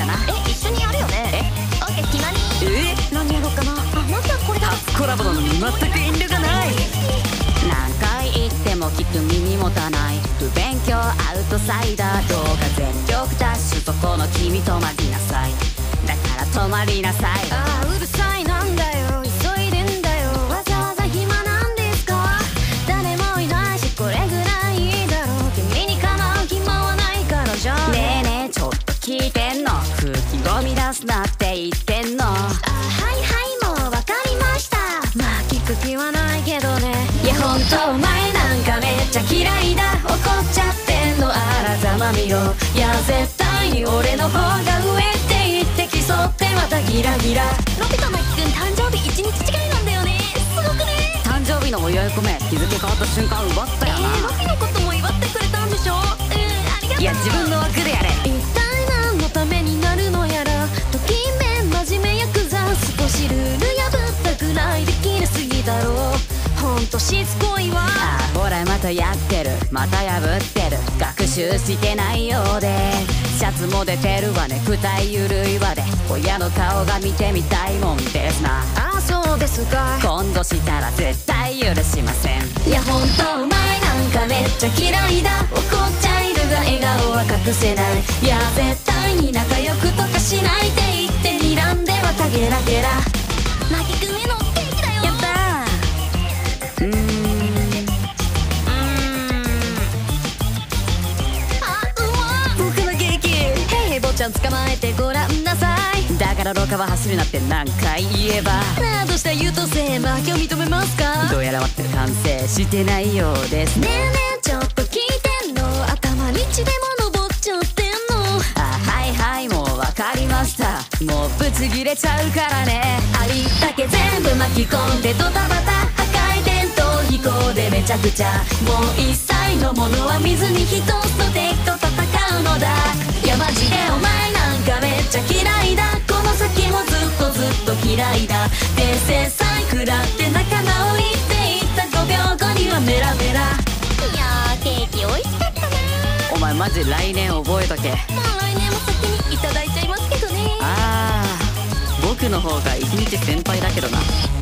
だな。 一緒にやるよね。オッケー、決まり。何やろうかな。まずはこれだ。 初コラボなのに全く遠慮がない。何回言っても聞く耳持たない不勉強アウトサイダー。動画全力ダッシュ、そこの君止まりなさい。だから止まりなさい。 うるさいなんだよ、急いでんだよ。わざわざ暇なんですか。誰もいないしこれぐらいいいだろう。君にかなう暇はないからじゃあ。 ねえねえちょっと聞いてんの。空気ゴミ出すなって言ってんの。 はいはい、もうわかりました。まあ聞く気はないけどね。いやほんとお前なんかめっちゃ嫌いだ。怒っちゃってんのあらざまみろ。いや絶対に俺の方が上って言って競ってまたギラギラ。のび太のきくん誕生日1日違いなんだよね。すごくね。 誕生日のお祝い込め日付変わった瞬間奪ったよな。 のびのことも祝ってくれたんでしょ。ありがとう。 いや自分の枠でやれ。 一体何のためになるのやら。ときめん真面目ヤクザ。少しルール破ったくらいできるすぎだろう。ほんとしつこいわ。 ほらまたやってる、また破ってる。学習してないようでシャツも出てるわね。二重ゆるいわで親の顔が見てみたいもんですな。 そうですか。 今度したら絶対許しません。 いやほんとお前なんかめっちゃ嫌いだ。怒っちゃいるが笑顔は隠せない。いや絶対に仲良くとかしないで言って睨んでまたゲラゲラ。マキ君へのケーキだよ。 やったー。僕のケーキ。 ヘイ坊ちゃん捕まえてごらんなさい。 だから廊下は走るなって何回言えば。 なあどうした優等生、負けを認めますか。 どうやら待ってる完成してないようですね。 ねえねえちょっと聞いてんの。頭に血でも登っちゃってんの。 はいはいもう分かりました。もうブチギレちゃうからね。 ありったけ全部巻き込んでドタバタ。破壊伝統飛行でめちゃくちゃ。もう一切のものは水に一つと敵と戦うのだ。いやマジでお前なんかめっちゃ嫌いだ。この先もずっとずっと嫌いだ。訂正さえ食らって仲直りって言った5秒後にはメラメラ。いやーケーキ美味しかったな。 お前マジ来年覚えとけ。 まあ来年も先にいただいちゃいますけどね。 僕の方が一日先輩だけどな。